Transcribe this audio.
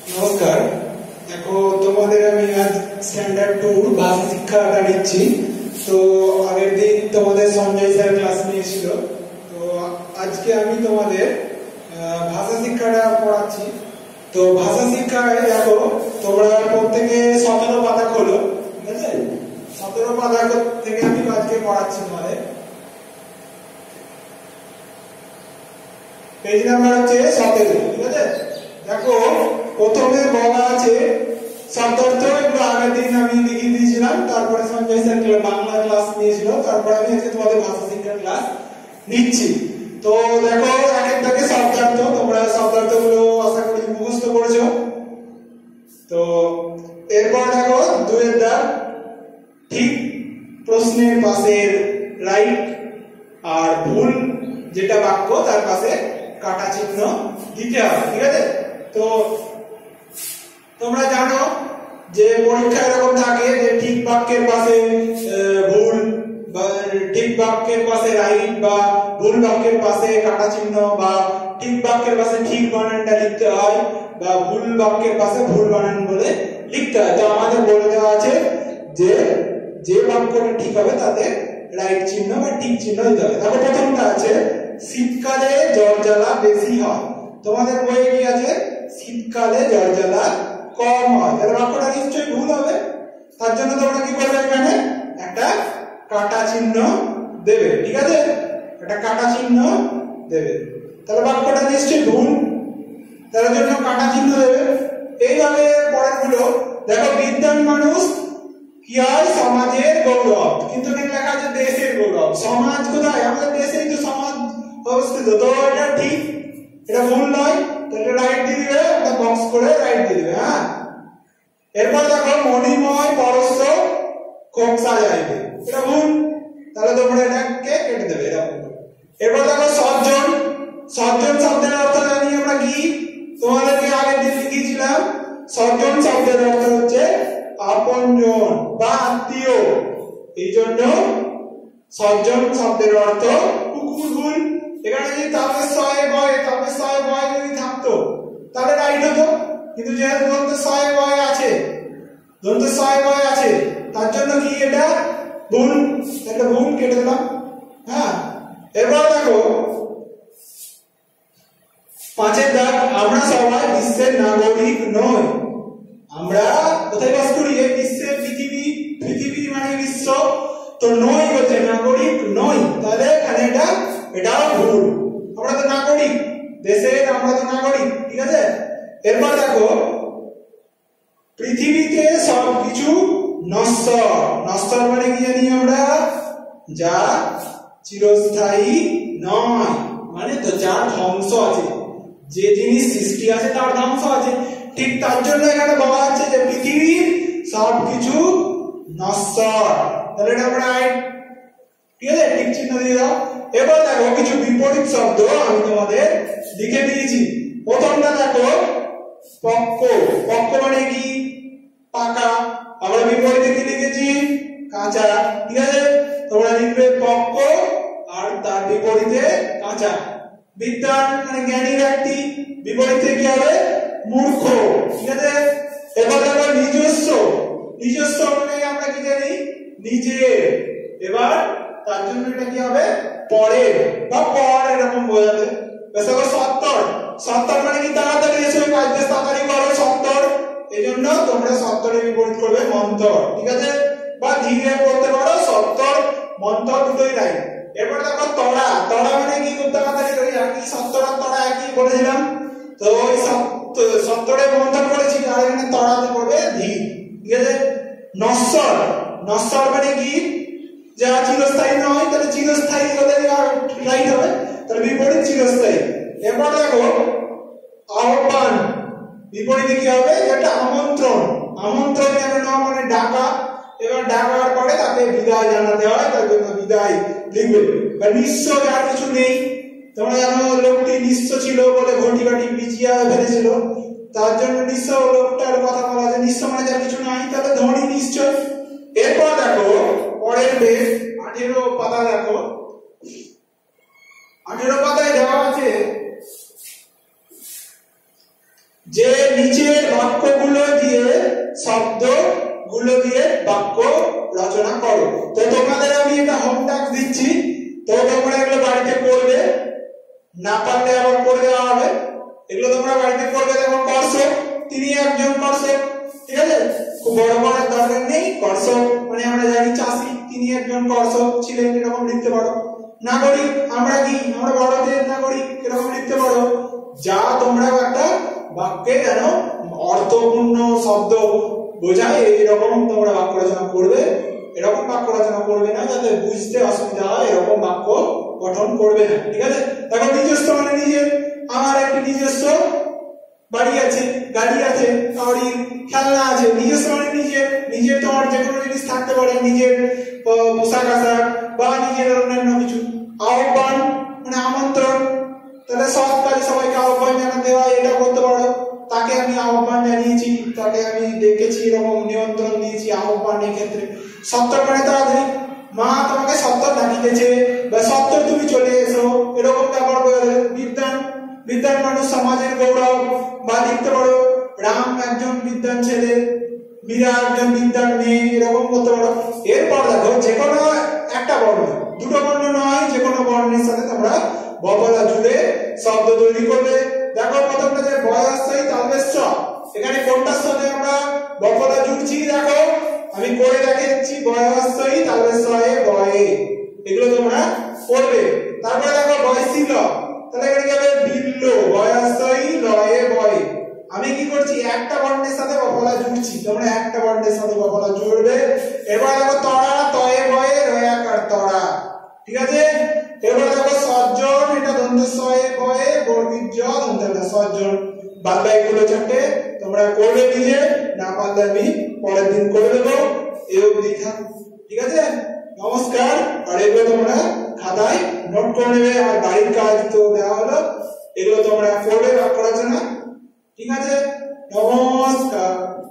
নমস্কার। দেখো তোমাদের আমি আজ স্ট্যান্ডার্ড 2 ভাষা শিক্ষাটা নিচ্ছি। তো আগের দিন তোমাদের সঞ্জয় স্যার ক্লাস নিয়েছিল, তো আজকে আমি তোমাদের ভাষা শিক্ষাটা পড়াচ্ছি। তো ভাষা শিক্ষায় দেখো তোমরা প্রত্যেকে 17 পাতা খোলো, ঠিক আছে? 17 পাতা থেকে আমি আজকে পড়াচ্ছি তোমাদের। পেজ নাম্বার হচ্ছে 17, ঠিক আছে? দেখো প্রথমে বলা আছে শব্দার্থ, এগুলো আগের দিন আমি লিখে দিয়েছিলাম, তারপরে সঞ্জয় স্যার বাংলা ক্লাস নিয়েছিল, তারপরে আমি আজকে তোমাদের ভাষা শিক্ষার ক্লাস নিচ্ছি। তো দেখো এক এক দাগে শব্দার্থ, তোমরা শব্দার্থগুলো আশা করি মুখস্থ করেছো। তো এরপর দেখো দুয়ের দাগ, ঠিক প্রশ্নের পাশের রাইট আর ভুল যেটা বাক্য তার পাশে কাটা চিহ্ন দিতে হবে, ঠিক আছে? তো তোমরা জানো যে পরীক্ষায় এরকম থাকে যে ঠিক বাক্যের পাশে ভুল, বা ঠিক বাক্যের পাশে রাইট, বা ভুল বাক্যের পাশে কাটা চিহ্ন, বা ঠিক বাক্যের পাশে ঠিক বানানটা লিখতে হয়, বা ভুল বাক্যের পাশে ভুল বানান বলে লিখতে হয়। তো আমাদের বলে দেওয়া আছে যে যে বাক্যটা ঠিক হবে তাতে রাইট চিহ্ন বা ঠিক চিহ্ন দিতে হবে। দেখো প্রথমটা আছে শীতকালে জ্বর জ্বালা বেশি হয়। তোমাদের বইয়ে কি আছে? শীতকালে জ্বর জ্বালা কম হয়। তাহলে বাক্যটা নিশ্চয়ই ভুল হবে। তার জন্য তোমরা কি করবে? এখানে একটা কাটা চিহ্ন দেবে, ঠিক আছে? একটা কাটা চিহ্ন দেবে, তাহলে বাক্যটা নিশ্চয়ই ভুল, তার জন্য কাটা চিহ্ন দেবে। এইভাবে পরের গুলো দেখো, বিদ্যান মানুষ কি হয়? সমাজের গৌরব, কিন্তু লেখা আছে দেশের গৌরব। সমাজ কোথায়? আমাদের দেশেই তো সমাজ অবস্থিত। তো এটা ঠিক, এটা ভুল নয়, তাহলে রাইট দিয়ে দিবে, একটা বক্স করে রাইট দিয়ে দিবে। হ্যাঁ, এরপর দেখো মণিময় পরশ কক্সা যাইবে, এটা ভুল, তাহলে তোমরা এটাকে কেটে দেবে, এটা ভুল। এরপর দেখো সজ্জন, সজ্জন শব্দের অর্থ জানি আমরা কি? তোমাদেরকে আগের দিন লিখেছিলাম। সজ্জন শব্দের অর্থ হচ্ছে আপনজন বা আত্মীয়। এই জন্য সজ্জন শব্দের অর্থ ভুল। এখানে যদি তাপসয় বয় যদি থাকতো তাহলে রাইট হতো, কিন্তু যেহেতু দন্তস্বয় বয় আছে, তার জন্য কি এটা ভুল, তাহলে ভুল কেটে দিলাম। হ্যাঁ, এরপর দেখো পাঁচের দাগ, আমরা সবাই বিশ্বের নাগরিক নই। আমরা কোথায় বাস করি? এই বিশ্বে, পৃথিবী মানে বিশ্ব, তো নই বলছে, নাগরিক নই, তাহলে এখানে এটাও ভুল। আমরা তো নাগরিক দেশের, আমরা তো নাগরিক, ঠিক আছে? এরপর দেখো পৃথিবীতে সবকিছু নশ্বর। নশ্বর মানে কি জানি আমরা? যা চিরস্থায়ী নয়, মানে তো যার ধ্বংস আছে, যে জিনিস সৃষ্টি আছে তার ধ্বংস আছে। ঠিক তার জন্য এখানে বলা আছে যে পৃথিবীর সবকিছু নশ্বর, তাহলে এটা রাইট, ঠিক আছে? ঠিক চিহ্ন দিয়ে দাও। এবার দেখো কিছু বিপরীত শব্দ আমি তোমাদের লিখে দিয়েছি। প্রথমটা দেখো পক্ক। পক্ক মানে কি? পাকা। আমরা বিপরীতে কি লিখেছি? কাঁচা, ঠিক আছে? তোমরা লিখবে পক্ক আর তার বিপরীতে কাঁচা। বিদ্বান মানে জ্ঞানী ব্যক্তি, বিপরীতে কি হবে? মূর্খ, ঠিক আছে? এবার দেখো নিজস্ব। নিজস্ব মানে আমরা কি জানি? নিজের। এবার তার জন্য এটা কি হবে? পরের বা পর, এরকম বোঝাবে। দেখো সত্তর। সত্তর মানে কি? তাড়াতাড়ি এসে কাজ তাড়াতাড়ি করো, সত্তর। এই জন্য তোমরা সত্তরের বিপরীত করবে মন্তর, ঠিক আছে? বা ধীরে করতে পারো, সত্তর মন্তর দুটোই রাইট। এরপর দেখো তড়া। তড়া মানে কি? খুব তাড়াতাড়ি করি, একই সত্তর আর তড়া একই বলেছিলাম। তো ওই সত্তরে মন্তর করেছি, আর এখানে তড়াতে পড়বে ধীর, ঠিক আছে? নশ্বর। নশ্বর মানে কি? যা চিরস্থায়ী নয়, তাহলে চিরস্থায়ী হলে রাইট হবে, তাহলে বিপরীত চিরস্থায়ী। এরপর দেখো আহ্বান। বিপরীতে কি হবে? যেটা আমন্ত্রণ। আমন্ত্রণ জানানো মানে ডাকা। এবার ডাকার পরে তাকে বিদায় জানাতে হয়, তার জন্য বিদায় লিখবে। বা নিঃস্ব, যার কিছু নেই। তোমরা জানো লোকটি নিঃস্ব ছিল বলে ঘটি বাটি বিছিয়ে ফেলেছিল, তার জন্য নিঃস্ব লোকটার কথা বলা আছে। নিঃস্ব মানে যার কিছু নাই, তাহলে ধনী নিশ্চয়। এরপর দেখো পরের পেজ 18 পাতা। দেখো 18 পাতায় দেওয়া আছে যে নিচের বাক্যগুলো দিয়ে শব্দগুলো দিয়ে বাক্য রচনা করো। তো তোমাদের আমি এটা হোম টাস্ক দিচ্ছি, তো তোমরা এগুলো বাড়িতে করবে, না পারলে আবার করে দেওয়া হবে। এগুলো তোমরা বাড়িতে করবে। দেখো কর্ষক, তিনি একজন কর্ষক, ঠিক আছে, খুব বড় করার দরকার নেই। কর্ষক মানে আমরা জানি চাষি, তিনি একজন কর্ষক ছিলেন, এরকম লিখতে পারো। নাগরিক, আমরা কি, আমরা ভারতের নাগরিক, এরকম লিখতে পারো। যা তোমরা একটা বাক্যে যেন অর্থপূর্ণ শব্দ বোঝায় এরকম তোমরা বাক্য রচনা করবে। এরকম বাক্য রচনা করবে না যাতে বুঝতে অসুবিধা হয়, এরকম বাক্য গঠন করবে না, ঠিক আছে। দেখো নিজস্ব মানে নিজের, আমার একটি নিজস্ব বাড়ি আছে, গাড়ি আছে, কাউরি খেলনা আছে। নিজস্ব মানে নিজের, নিজের তোমার যে কোনো জিনিস থাকতে পারে, নিজের পোশাক আশাক বা নিজের অন্যান্য কিছু। আহ্বান মানে আমন্ত্রণ, তাহলে সব কাজে সবাইকে আহ্বান জানাতে হয়, এটা করতে পারো। তাকে আমি আহ্বান জানিয়েছি, তাকে আমি দেখেছি, এরকম নিয়ন্ত্রণ দিয়েছি আহ্বানের ক্ষেত্রে। সত্তর মানে তাড়াতাড়ি, মা তোমাকে সত্তর ডাকিতেছে বা সত্তর তুমি চলে এসো, এরকম ব্যাপার বোঝাবে। বিদ্যান, বিদ্যান মানুষ সমাজের গৌরব, বা লিখতে পারো রাম একজন বিদ্যান ছেলে, মীরা একজন বিদ্যান মেয়ে, এরকম করতে পারো। এরপর দেখো যে কোনো একটা বর্ণ, দুটো বর্ণ নয়, যে কোনো বর্ণের সাথে তোমরা বপলা জুড়ে শব্দ তৈরি করবে। দেখো প্রথমটা যে বয়স্বই তালবেশ্য, এখানে কোনটার সাথে আমরা বপলা জুড়ছি দেখো, আমি করে দেখাচ্ছি। বয়স্বই তালবেশ্বয়ে বয়ে, এগুলো তোমরা করবে। তারপরে দেখো বয়সিল, তাহলে এখানে যাবে বিল্ল, বয়স্বই লয়ে বয়ে। আমি কি করছি, একটা বর্ণের সাথে বপলা জুড়ছি, তোমরা একটা বর্ণের সাথে বপলা জুড়বে। এবার দেখো তড়া, তয়ে বয়ে রয়াকার তড়া, ঠিক আছে। এবার দেখো সজ্জন, এটা দন্তেশ্বয়ে বয়ে বর্গীর জ দন্তে সজ্জন। বাদ বাকিগুলো চারটে তোমরা করবে নিজে, না পারলে আমি পরের দিন করে দেবো। এই অবধি থাক, ঠিক আছে। নমস্কার। আর এগুলো তোমরা খাতায় নোট করে নেবে, আর বাড়ির কাজ তো দেওয়া হলো, এগুলো তোমরা করবে বাক্য রচনা, ঠিক আছে। নমস্কার।